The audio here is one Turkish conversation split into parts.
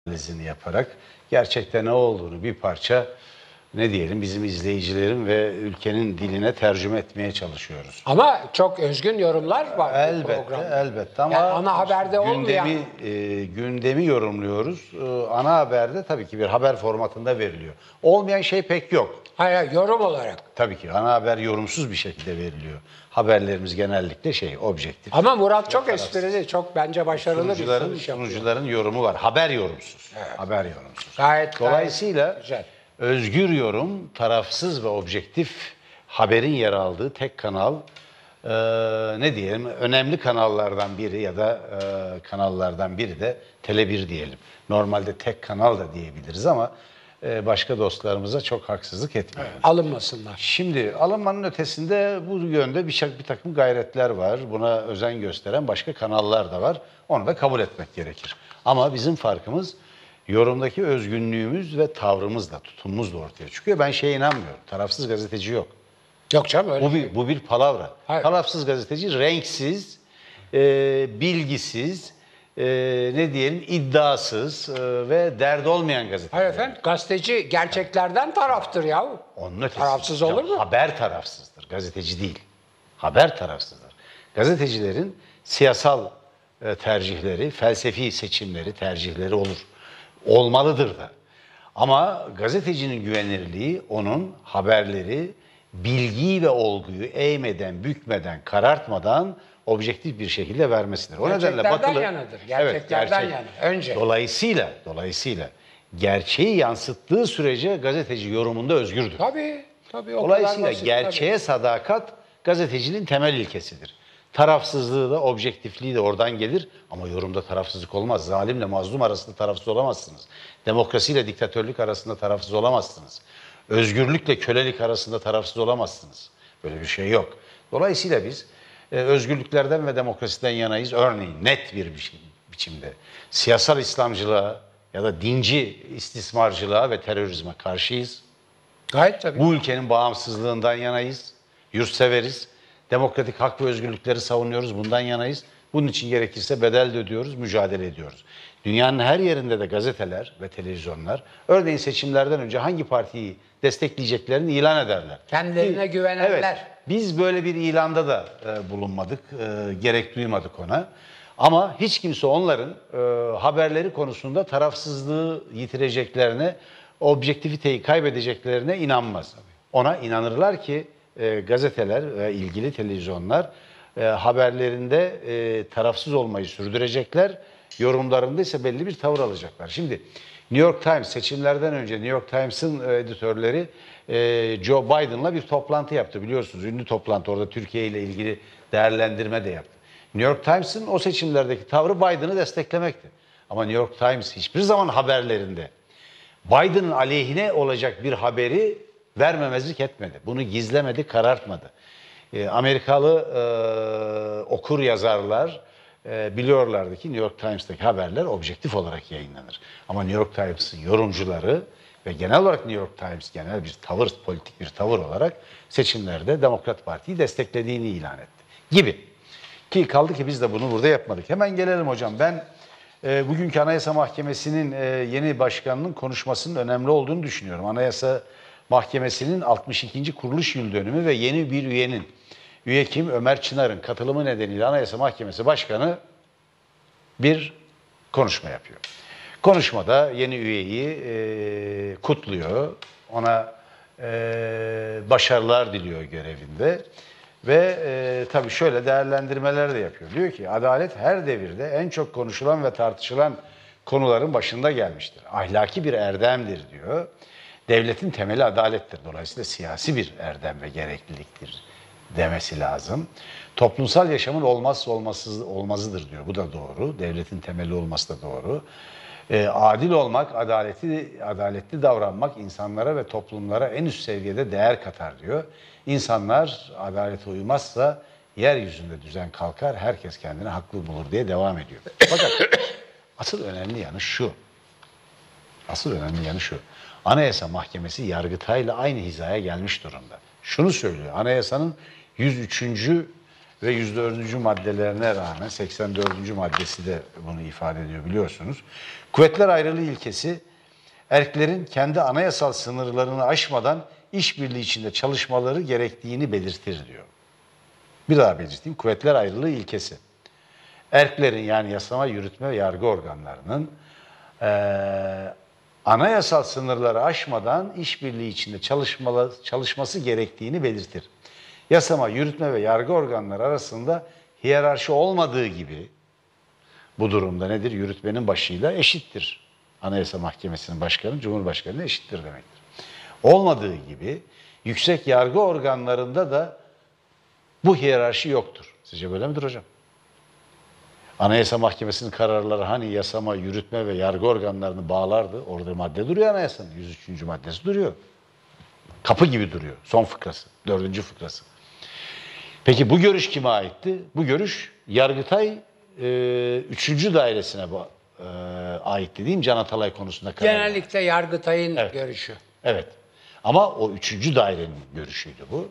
analizini yaparak gerçekte ne olduğunu bir parça ne diyelim bizim izleyicilerin ve ülkenin diline tercüme etmeye çalışıyoruz. Ama çok özgün yorumlar var Elbette, bu programda. elbette ama yani ana haberde olmayan... gündemi yorumluyoruz. Ana haberde tabii ki bir haber formatında veriliyor. Olmayan şey pek yok. Hayır, yorum olarak. Tabii ki ana haber yorumsuz bir şekilde veriliyor. Haberlerimiz genellikle objektif. Ama Murat çok esprili, çok bence başarılı bir sonuç yapıyor. Sunucuların yorumu var. Haber yorumsuz. Evet. Haber yorumsuz. Dolayısıyla güzel. Özgür yorum, tarafsız ve objektif haberin yer aldığı tek kanal, ne diyelim, önemli kanallardan biri ya da kanallardan biri de Tele1 diyelim. Normalde tek kanal da diyebiliriz ama başka dostlarımıza çok haksızlık etmeyelim. Alınmasınlar. Şimdi alınmanın ötesinde bu yönde bir takım gayretler var. Buna özen gösteren başka kanallar da var. Onu da kabul etmek gerekir. Ama bizim farkımız yorumdaki özgünlüğümüz ve tavrımızla, tutumumuzla ortaya çıkıyor. Ben inanmıyorum. Tarafsız gazeteci yok. Yok canım öyle. Bu bir palavra. Hayır. Tarafsız gazeteci renksiz, bilgisiz, ne diyelim iddiasız ve derdi olmayan gazeteci. Hayır efendim, gazeteci gerçeklerden taraftır ya. Onun ötesi. Tarafsız olur mu? Haber tarafsızdır, gazeteci değil. Haber tarafsızdır. Gazetecilerin siyasal tercihleri, felsefi seçimleri, tercihleri olur. Olmalıdır da. Ama gazetecinin güvenirliği onun haberleri bilgiyi ve olguyu eğmeden, bükmeden, karartmadan objektif bir şekilde vermesidir. O nedenle Batılı yanıdır. Gerçeklerden yana. Önce. Dolayısıyla gerçeği yansıttığı sürece gazeteci yorumunda özgürdür. Tabii. Dolayısıyla gerçeğe sadakat gazetecinin temel ilkesidir. Tarafsızlığı da, objektifliği de oradan gelir ama yorumda tarafsızlık olmaz. Zalimle mazlum arasında tarafsız olamazsınız. Demokrasiyle diktatörlük arasında tarafsız olamazsınız. Özgürlükle kölelik arasında tarafsız olamazsınız. Böyle bir şey yok. Dolayısıyla biz özgürlüklerden ve demokrasiden yanayız. Örneğin net bir biçimde siyasal İslamcılığa ya da dinci istismarcılığa ve terörizme karşıyız. Gayet tabii. Bu ülkenin bağımsızlığından yanayız. Yurtseveriz. Demokratik hak ve özgürlükleri savunuyoruz. Bundan yanayız. Bunun için gerekirse bedel de ödüyoruz, mücadele ediyoruz. Dünyanın her yerinde de gazeteler ve televizyonlar örneğin seçimlerden önce hangi partiyi destekleyeceklerini ilan ederler. Kendilerine güvenenler. Evet, biz böyle bir ilanda da bulunmadık, gerek duymadık ona. Ama hiç kimse onların haberleri konusunda tarafsızlığı yitireceklerine, objektiviteyi kaybedeceklerine inanmaz. Ona inanırlar ki gazeteler ve ilgili televizyonlar haberlerinde tarafsız olmayı sürdürecekler. Yorumlarında ise belli bir tavır alacaklar. Şimdi New York Times seçimlerden önce New York Times'ın editörleri Joe Biden'la bir toplantı yaptı biliyorsunuz. Ünlü toplantı, orada Türkiye ile ilgili değerlendirme de yaptı. New York Times'ın o seçimlerdeki tavrı Biden'ı desteklemekti. Ama New York Times hiçbir zaman haberlerinde Biden'ın aleyhine olacak bir haberi vermemezlik etmedi. Bunu gizlemedi, karartmadı. Amerikalı okur yazarlar biliyorlardı ki New York Times'taki haberler objektif olarak yayınlanır. Ama New York Times'ın yorumcuları ve genel olarak New York Times genel bir tavır, politik bir tavır olarak seçimlerde Demokrat Parti'yi desteklediğini ilan etti. Gibi. Ki kaldı ki biz de bunu burada yapmadık. Hemen gelelim hocam. Ben bugünkü Anayasa Mahkemesi'nin yeni başkanının konuşmasının önemli olduğunu düşünüyorum. Anayasa Mahkemesi'nin 62. kuruluş yıl dönümü ve yeni bir üye kim? Ömer Çınar'ın katılımı nedeniyle Anayasa Mahkemesi Başkanı bir konuşma yapıyor. Konuşmada yeni üyeyi kutluyor, ona başarılar diliyor görevinde ve tabii şöyle değerlendirmeler de yapıyor. Diyor ki adalet her devirde en çok konuşulan ve tartışılan konuların başında gelmiştir. Ahlaki bir erdemdir diyor. Devletin temeli adalettir. Dolayısıyla siyasi bir erdem ve gerekliliktir demesi lazım. Toplumsal yaşamın olmazsa olmazıdır diyor. Bu da doğru. Devletin temeli olması da doğru. Adil olmak, adaletli davranmak insanlara ve toplumlara en üst seviyede değer katar diyor. İnsanlar adalete uymazsa yeryüzünde düzen kalkar, herkes kendini haklı bulur diye devam ediyor. Fakat asıl önemli yanı şu. Anayasa Mahkemesi Yargıtay'la aynı hizaya gelmiş durumda. Şunu söylüyor. Anayasanın 103. ve 104. maddelerine rağmen 84. maddesi de bunu ifade ediyor biliyorsunuz. Kuvvetler ayrılığı ilkesi erklerin kendi anayasal sınırlarını aşmadan işbirliği içinde çalışmaları gerektiğini belirtir diyor. Bir daha belirteyim. Kuvvetler ayrılığı ilkesi. Erklerin yani yasama, yürütme ve yargı organlarının anayasal sınırları aşmadan işbirliği içinde çalışması gerektiğini belirtir. Yasama, yürütme ve yargı organları arasında hiyerarşi olmadığı gibi bu durumda nedir? Yürütmenin başıyla eşittir. Anayasa Mahkemesi'nin başkanı, Cumhurbaşkanı'na eşittir demektir. Olmadığı gibi yüksek yargı organlarında da bu hiyerarşi yoktur. Sizce böyle midir hocam? Anayasa Mahkemesi'nin kararları hani yasama, yürütme ve yargı organlarını bağlardı. Orada madde duruyor anayasanın. 103. maddesi duruyor. Kapı gibi duruyor. Son fıkrası, 4. fıkrası. Peki bu görüş kime aitti? Bu görüş Yargıtay 3. dairesine aitti değil mi? Can Atalay konusunda karar verdi. Genellikle Yargıtay'ın görüşü. Evet. Ama o 3. dairenin görüşüydü bu.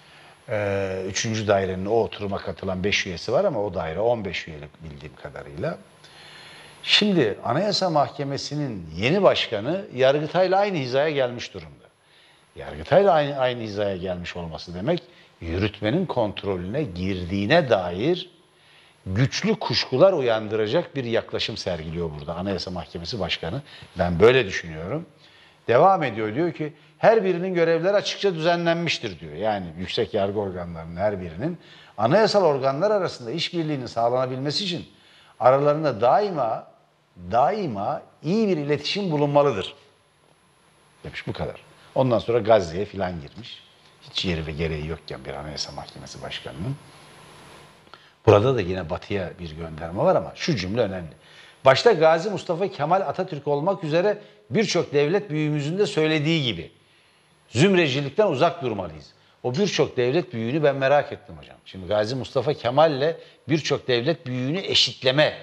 3. dairenin o oturuma katılan 5 üyesi var ama o daire 15 üyelik bildiğim kadarıyla. Şimdi Anayasa Mahkemesi'nin yeni başkanı Yargıtay'la aynı hizaya gelmiş durumda. Yargıtay'la aynı hizaya gelmiş olması demek, yürütmenin kontrolüne girdiğine dair güçlü kuşkular uyandıracak bir yaklaşım sergiliyor burada Anayasa Mahkemesi Başkanı. Ben böyle düşünüyorum. Devam ediyor, diyor ki her birinin görevleri açıkça düzenlenmiştir diyor. Yani yüksek yargı organlarının her birinin anayasal organlar arasında işbirliğinin sağlanabilmesi için aralarında daima iyi bir iletişim bulunmalıdır demiş, bu kadar. Ondan sonra Gazze'ye filan girmiş. Hiç yeri ve gereği yokken bir Anayasa Mahkemesi Başkanı'nın. Burada da yine batıya bir gönderme var ama şu cümle önemli. Başta Gazi Mustafa Kemal Atatürk olmak üzere birçok devlet büyüğümüzün de söylediği gibi zümrecilikten uzak durmalıyız. O birçok devlet büyüğünü ben merak ettim hocam. Şimdi Gazi Mustafa Kemal'le birçok devlet büyüğünü eşitleme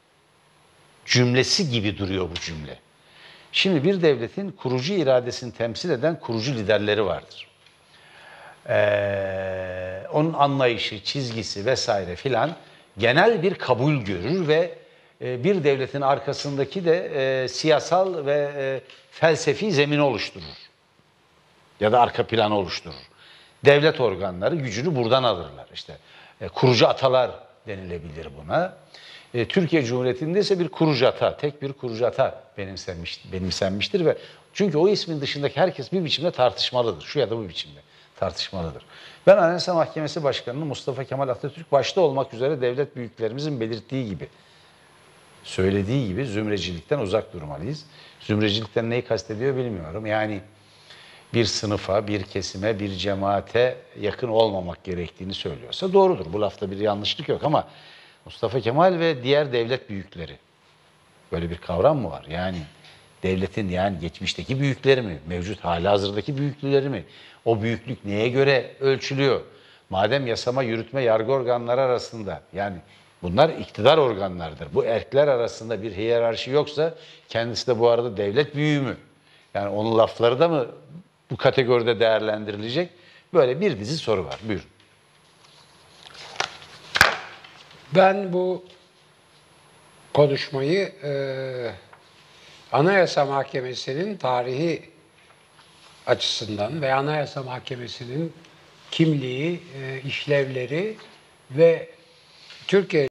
cümlesi gibi duruyor bu cümle. Şimdi bir devletin kurucu iradesini temsil eden kurucu liderleri vardır. Onun anlayışı, çizgisi vesaire filan genel bir kabul görür ve bir devletin arkasındaki de siyasal ve felsefi zemini oluşturur. Ya da arka planı oluşturur. Devlet organları gücünü buradan alırlar. İşte kurucu atalar denilebilir buna. Türkiye Cumhuriyeti'nde ise bir kurucu ata, tek bir kurucu ata benimsenmiştir ve çünkü o ismin dışındaki herkes bir biçimde tartışmalıdır. Şu ya da bu biçimde tartışmalıdır. Ben Anayasa Mahkemesi Başkanı'nın Mustafa Kemal Atatürk başta olmak üzere devlet büyüklerimizin belirttiği gibi, söylediği gibi zümrecilikten uzak durmalıyız. Zümrecilikten neyi kastediyor bilmiyorum. Yani bir sınıfa, bir kesime, bir cemaate yakın olmamak gerektiğini söylüyorsa doğrudur. Bu lafta bir yanlışlık yok ama Mustafa Kemal ve diğer devlet büyükleri, böyle bir kavram mı var? Yani devletin yani geçmişteki büyükleri mi, mevcut halihazırdaki büyüklüleri mi? O büyüklük neye göre ölçülüyor? Madem yasama, yürütme, yargı organları arasında, yani bunlar iktidar organlardır. Bu erkler arasında bir hiyerarşi yoksa kendisi de bu arada devlet büyüğü mü? Yani onun lafları da mı bu kategoride değerlendirilecek? Böyle bir dizi soru var. Buyurun. Ben bu konuşmayı Anayasa Mahkemesi'nin tarihi açısından ve Anayasa Mahkemesi'nin kimliği, işlevleri ve Türkiye